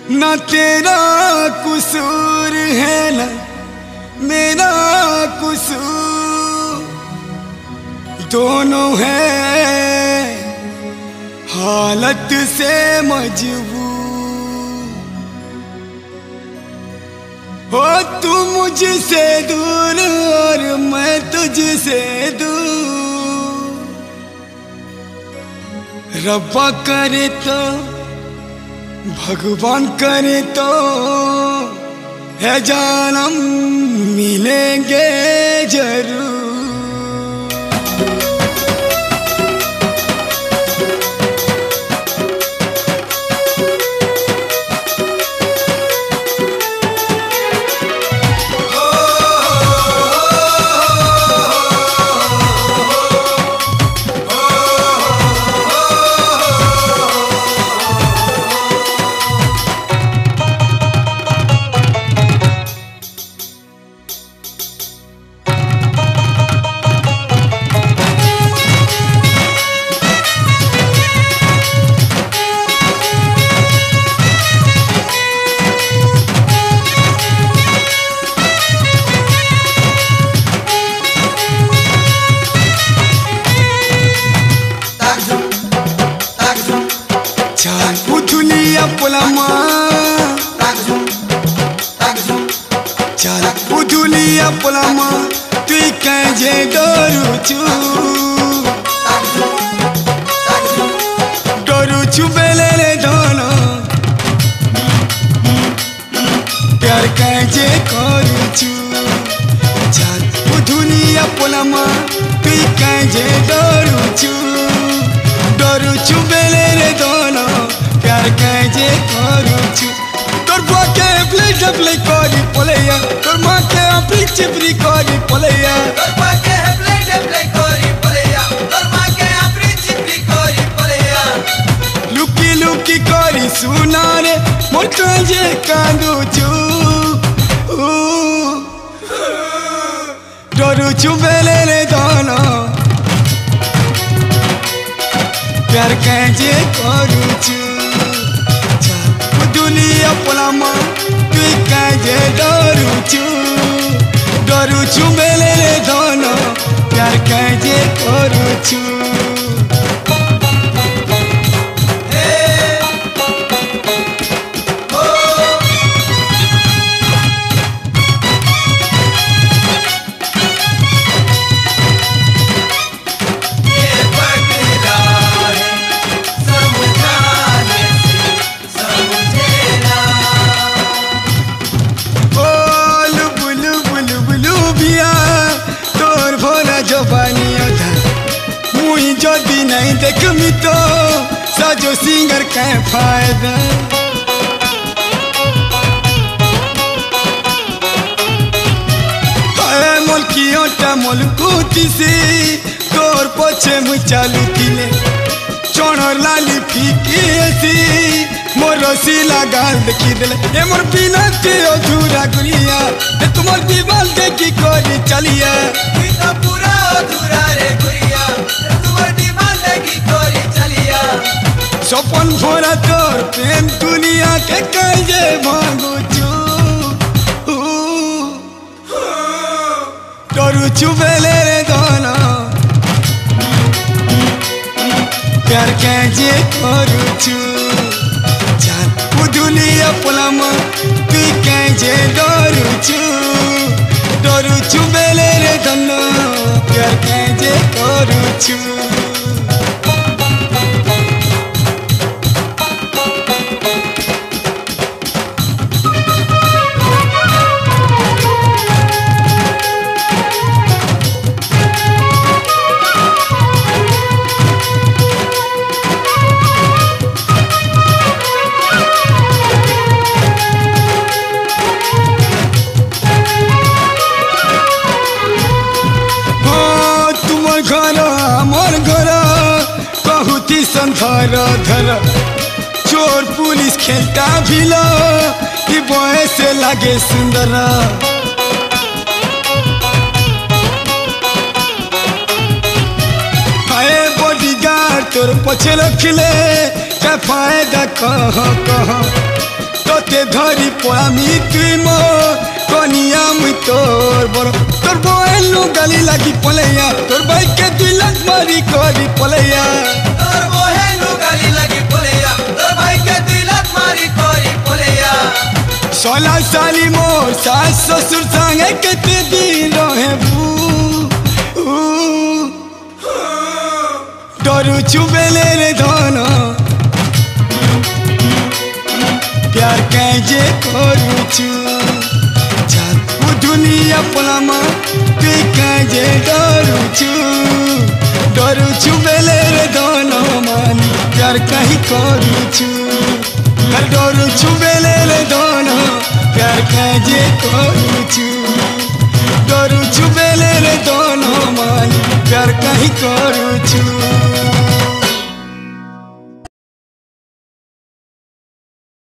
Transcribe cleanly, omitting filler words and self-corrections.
ना तेरा कसूर है ना मेरा कसूर, दोनों है हालत से मजबूर। हो तू मुझसे दूर और मैं तुझसे दूर, रब्बा करे तो भगवान करे तो है जानम मिलेंगे जरूर। Chala udulia polama tui kanje doruchu belele dono pyar kanje koruchu। Chala udulia polama tui kanje doruchu belele dono pyar kanje koruchu। Tor boke play kori poleya, tor make apli chipri kori poleya, tor boke play kori poleya, tor make apli chipri kori poleya। Luki luki kori sunare mor kanje kanduchu, doruchu belele dono pyar kanje koruchu। Dunia polama tui kanje doruchu belele dono pyar kanje koruchu। जदि नहीं देखमी तो साजो singer का फायदा। मोलकियोटा मोलकुती से तोर पछे मुई चालू किले चोनर लाली फीकी ऐसी मोर रसीला गाल देखी दिले ए मोर बिना ते अधूरा गुड़िया ए तुम्हार दीवाल देखी कोरी चलिया तो पूरा अधूरा रे गुड़िया तुम्हार दीवाल देखी कोरी चलिया। सपन भरा तोर प्रेम दुनिया के कहे भागुचू doruchu belele dono pyar kanje koruchu। Chala udulia polama tui kanje doruchu belele dono pyar kanje koruchu। धर धर चोर पुलिस खेलता भिलो कि बॉय से लगे सुंदर। हाय बॉडीगार्ड तोर पछे रखले क्या फायदा कह তোতে ধরি পড়ামি তুই মো কনিয়া মুই তোর বড় তোর বয়েলু গালি লাগি পলেয়া তোর বাইকে 2 লাখ মারি করি পলেয়া তোর বহেলু গালি লাগি পলেয়া তোর ভাইকে 2 লাখ মারি করি পলেয়া 16 साली मोर सास ससुर संगे केते दिन रहबू डरू चुबेले रे धन प्यार कैजे करूछु जातु दुनिया पलामा तुई कैजे डरूछु डरूछु बेले रे धन मानी प्यार कहीं करूछु डरूछु बेले रे धन प्यार कैजे करूछु डरूछु बेले रे धन मानी प्यार कहीं करूछु